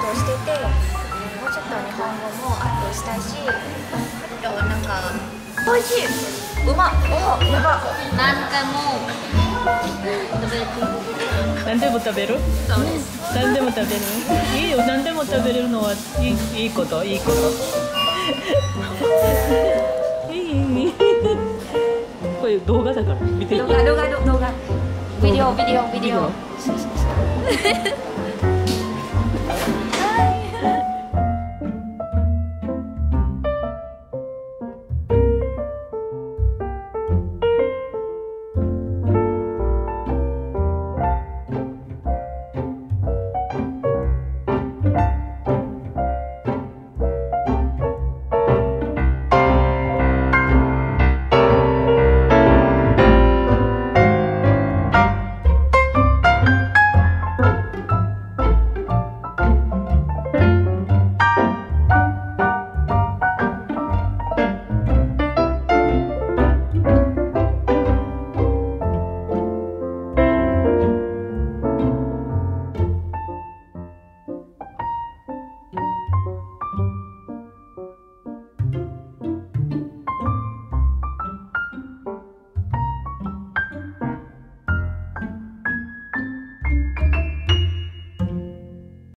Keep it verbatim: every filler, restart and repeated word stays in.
トをしてて、もうちょっと日本語もアップしたいし、あとなんか美味しい、うまっ、おやば、何回も食べて。 何でも食べる？ そうです。 何でも食べる？いいよ、何でも食べれるのはいい、いいこと、いいこと。いいいい。これ動画だから見て。 動画動画動画ビデオビデオビデオ。